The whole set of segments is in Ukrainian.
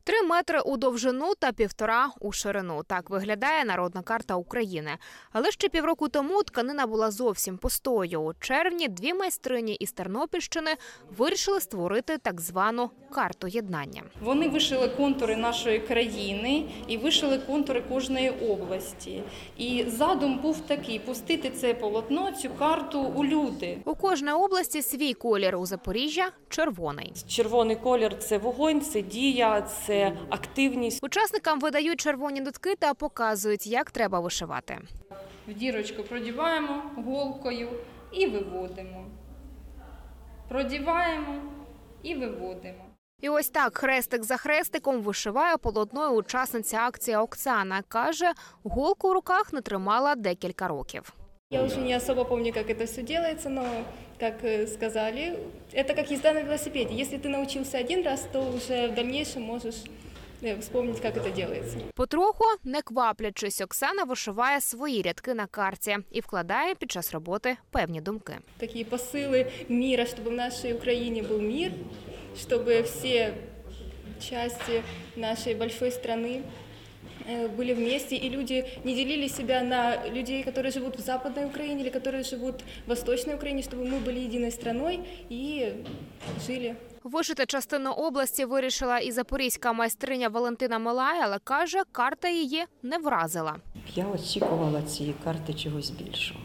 3 метри у довжину та 1,5 у ширину. Так виглядає народна карта України. Але ще півроку тому тканина була зовсім пустою. У червні 2 майстрині із Тернопільщини вирішили створити так звану карту єднання. Вони вишили контури нашої країни і вишили контури кожної області. І задум був такий – пустити це полотно, цю карту у люди. У кожній області свій колір. У Запоріжжя – червоний. Червоний колір – це вогонь, це дія, це активність. Учасникам видають червоні нитки та показують, як треба вишивати. В дірочку продіваємо голкою і виводимо. Продіваємо і виводимо. І ось так, хрестик за хрестиком, вишиває полотною учасниця акції Оксана. Каже, голку у руках не тримала декілька років. Я уже не особо помню, как это все делается, но, как сказали, это как езда на велосипеде. Если ты научился один раз, то уже в дальнейшем можешь вспомнить, как это делается. Потроху, не кваплячись, Оксана вишиває свої рядки на карті і вкладає під час роботи певні думки. Такие посылы мира, чтобы в нашей Украине был мир, чтобы все части нашей большой страны были вместе, и люди не делили себя на людей, которые живут в Западной Украине или которые живут в Восточной Украине, чтобы мы были единой страной и жили. Вишити частину області вирішила і запорізька майстриня Валентина Милай, але каже, карта її не вразила. Я очікувала цієї карти чогось більшого.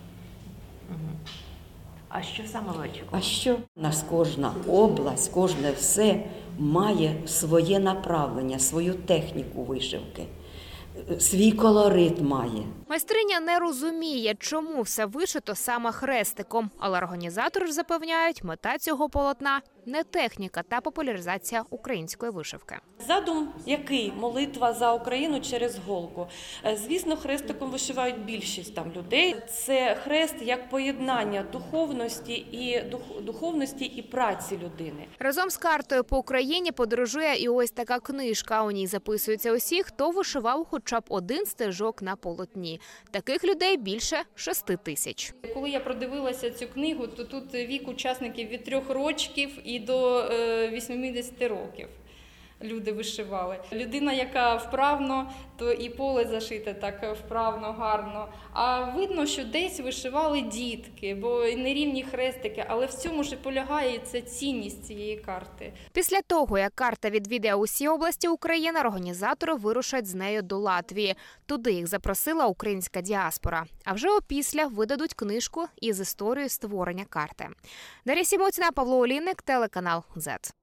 А що саме ви очікували? А що? У нас кожна область, кожне все має своє направлення, свою техніку вишивки, свій колорит має. Майстриня не розуміє, чому все вишито саме хрестиком, але організатори ж запевняють, мета цього полотна – не техніка та популяризація української вишивки. Задум який? Молитва за Україну через голку. Звісно, хрестиком вишивають більшість людей. Це хрест як поєднання духовності і праці людини. Разом з картою по Україні подорожує і ось така книжка. У ній записуються усі, хто вишивав хоча б один стежок на полотні. Таких людей більше 6 тисяч. Коли я продивилася цю книгу, то тут вік учасників від 3 років і до 80 років. Люди вишивали. Людина, яка вправно, то і поле зашите так вправно, гарно. А видно, що десь вишивали дітки, бо нерівні хрестики, але в цьому ж і полягає ця цінність цієї карти. Після того, як карта відвідає усі області України, організатори вирушать з нею до Латвії. Туди їх запросила українська діаспора. А вже опісля видадуть книжку із історією створення карти. Дар'я Сімоцьна, Павло Олійник, телеканал Z.